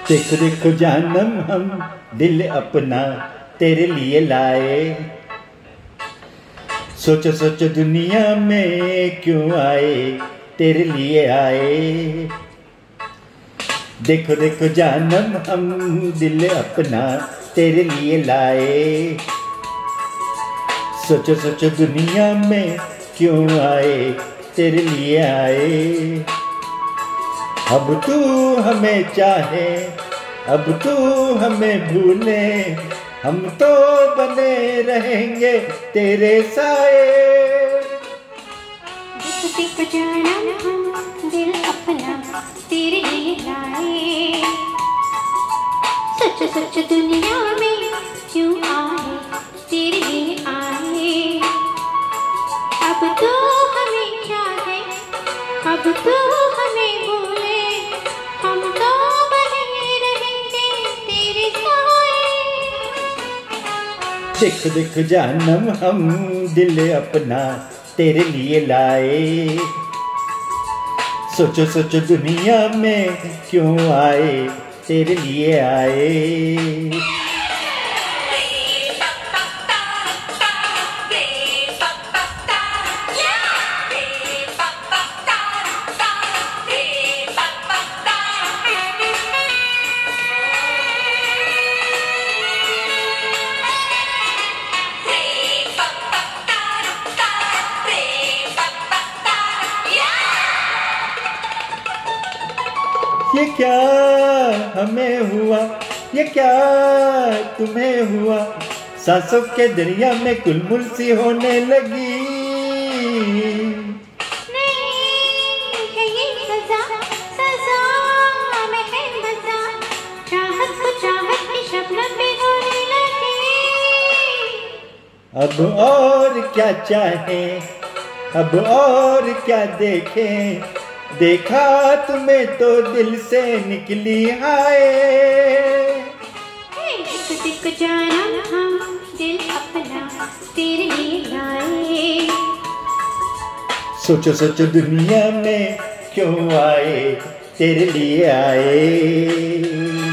देखो देखो जानम हम दिल अपना तेरे लिए लाए, सोचो सोचो दुनिया में क्यों आए, तेरे लिए आए। देखो देखो जानम हम दिल अपना तेरे लिए लाए, सोचो सोचो दुनिया में क्यों आए, तेरे लिए आए। अब तू हमें चाहे, अब तू हमें भूले, हम तो बने रहेंगे तेरे साए। देख देख जानम हम दिल अपना तेरे लिए लाए, सच सच दुनिया में क्यों आए, तेरे लिए आए। अब तो हमें चाहे, अब तो हमें भूले, हम तो बने रहेंगे तेरे साए। देखो देखो जानम हम दिल अपना तेरे लिए लाए, सोचो सोचो दुनिया में क्यों आए, तेरे लिए आए। ये क्या हमें हुआ, ये क्या तुम्हें हुआ, सांसों के दरिया में गुलमुल सी होने लगी। नहीं है ये सजा, सजा में है मजा, चाहत को चाहत की शबनम में होने लगी। अब और क्या चाहें, अब और क्या देखें, देखा तुम्हें तो दिल से निकली हाय। देख देख जानम हम दिल अपना तेरे लिए लाए, सोचो सोचो दुनिया में क्यों आए, तेरे लिए आए।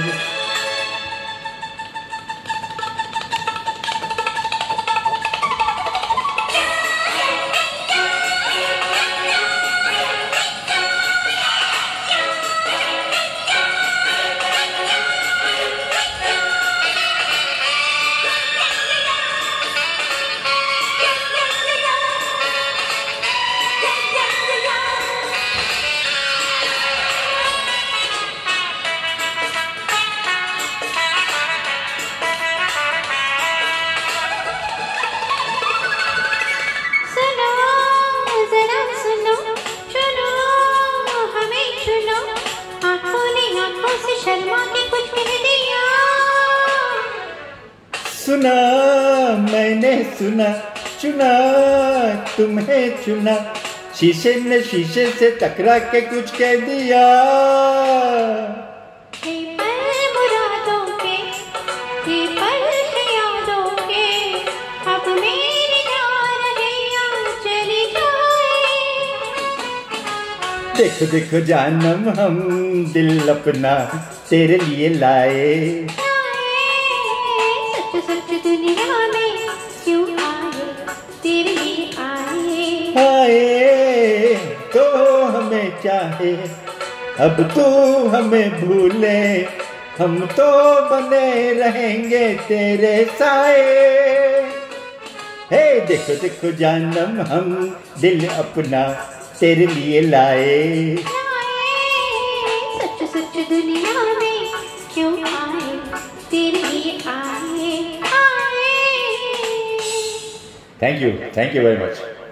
सुना मैंने सुना, चुना तुम्हें चुना, शीशे ने शीशे से टकरा के कुछ कह दिया। हे पल मुरादों के, हे पल यादों के, अब मेरी जान गैया चली जाए। देखो देखो जानम हम दिल अपना तेरे लिए लाए, सच सच दुनिया में क्यों आए, तेरे लिए आए। आए तो हमें चाहे, अब तो हमें भूले, हम तो बने रहेंगे तेरे साए। हे देखो देखो जानम हम दिल अपना तेरे लिए लाए, सच सच दुनिया में क्यों आए, तेरे लिए आए। Thank you very much.